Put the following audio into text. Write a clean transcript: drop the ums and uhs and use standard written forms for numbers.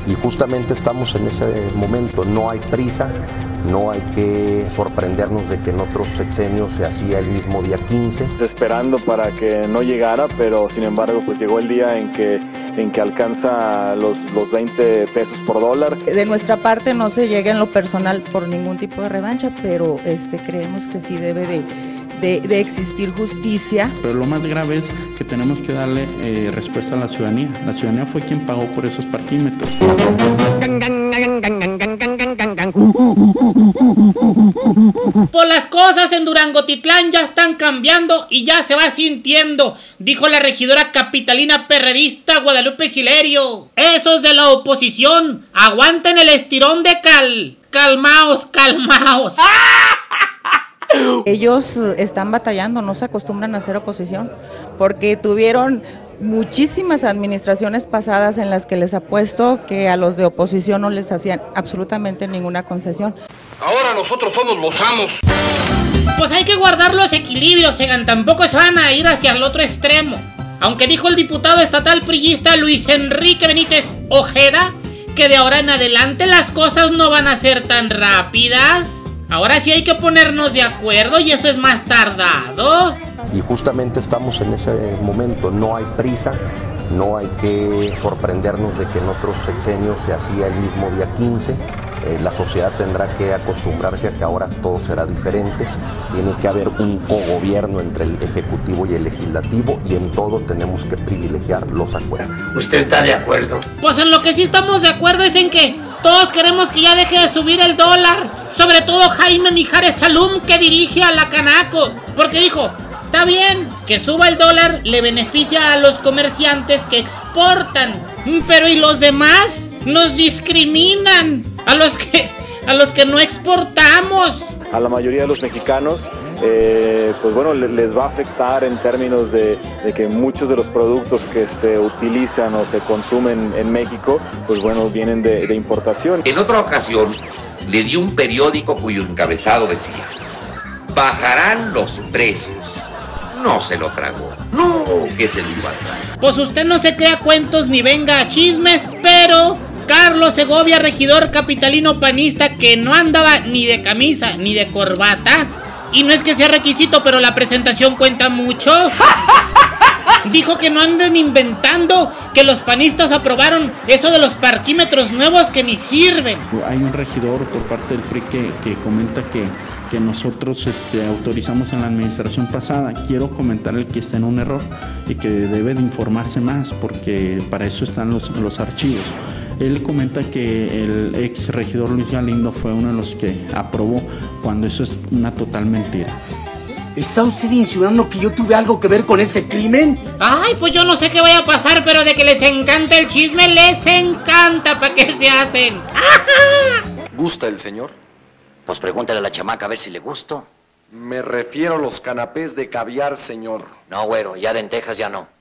Y justamente estamos en ese momento, no hay prisa, no hay que sorprendernos de que en otros sexenios se hacía el mismo día 15. Esperando para que no llegara, pero sin embargo pues llegó el día en que alcanza los 20 pesos por dólar. De nuestra parte no se llega en lo personal por ningún tipo de revancha, pero creemos que sí debe de existir justicia. Pero lo más grave es que tenemos que darle respuesta a la ciudadanía. La ciudadanía fue quien pagó por esos parquímetros. Pues las cosas en Durangotitlán ya están cambiando y ya se va sintiendo, dijo la regidora capitalina perredista Guadalupe Silerio. Esos de la oposición, aguanten el estirón de calmaos. Ellos están batallando, no se acostumbran a hacer oposición, porque tuvieron muchísimas administraciones pasadas en las que les apuesto que a los de oposición no les hacían absolutamente ninguna concesión. Ahora nosotros somos los amos. Pues hay que guardar los equilibrios, oigan, tampoco se van a ir hacia el otro extremo. Aunque dijo el diputado estatal priista Luis Enrique Benítez Ojeda que de ahora en adelante las cosas no van a ser tan rápidas. Ahora sí hay que ponernos de acuerdo y eso es más tardado. Y justamente estamos en ese momento, no hay prisa, no hay que sorprendernos de que en otros sexenios se hacía el mismo día 15. La sociedad tendrá que acostumbrarse a que ahora todo será diferente. Tiene que haber un cogobierno entre el Ejecutivo y el Legislativo y en todo tenemos que privilegiar los acuerdos. ¿Usted está de acuerdo? Pues en lo que sí estamos de acuerdo es en que todos queremos que ya deje de subir el dólar. Sobre todo Jaime Mijares Salum, que dirige a la Canaco, porque dijo, está bien que suba el dólar, le beneficia a los comerciantes que exportan, pero ¿y los demás? Nos discriminan a los que no exportamos. A la mayoría de los mexicanos pues bueno, les va a afectar en términos de que muchos de los productos que se utilizan o se consumen en México, pues bueno, vienen de importación. En otra ocasión le di un periódico cuyo encabezado decía: bajarán los precios. No se lo tragó. No, que se lo iba a tragar. Pues usted no se crea cuentos ni venga a chismes, pero Carlos Segovia, regidor capitalino panista que no andaba ni de camisa ni de corbata, y no es que sea requisito, pero la presentación cuenta mucho, dijo que no anden inventando, que los panistas aprobaron eso de los parquímetros nuevos que ni sirven. Hay un regidor por parte del PRI que comenta que nosotros autorizamos en la administración pasada. Quiero comentarle que está en un error y que debe de informarse más, porque para eso están los archivos. Él comenta que el ex regidor Luis Galindo fue uno de los que aprobó, cuando eso es una total mentira. ¿Está usted insinuando que yo tuve algo que ver con ese crimen? Ay, pues yo no sé qué vaya a pasar, pero de que les encanta el chisme, les encanta. ¿Para qué se hacen? ¿Gusta el señor? Pues pregúntale a la chamaca a ver si le gusto. Me refiero a los canapés de caviar, señor. No, güero, ya de lentejas ya no.